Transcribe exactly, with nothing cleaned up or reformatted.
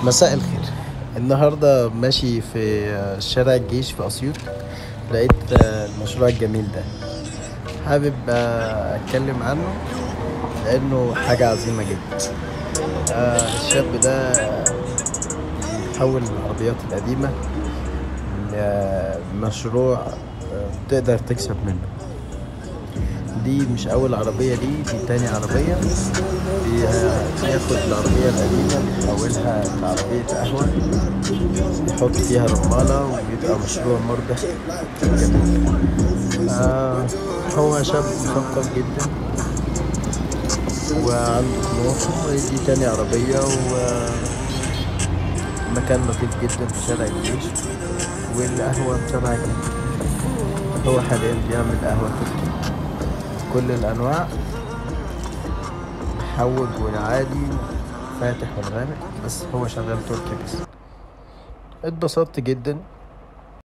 مساء الخير. النهاردة ماشي في شارع الجيش في أسيوط، لقيت المشروع الجميل ده، حابب أتكلم عنه لأنه حاجة عظيمة جدا. آه، الشاب ده بيحول العربيات القديمة لمشروع آه، تقدر تكسب منه. دي مش أول عربية ليه، دي تاني عربية. بياخد العربية القديمة بيحولها لعربية قهوة، يحط فيها رمالة ويبقى مشروع مربح جميل. آه هو شاب مثقف جدا وعنده طموح، ودي تاني عربية، ومكان لطيف جدا في شارع الجيش، والقهوة بسبعة جنيه. هو حاليا بيعمل قهوة تركي كل الأنواع، محوج والعادي فاتح والغامق، بس هو شغال تركي بس. اتبسطت جدا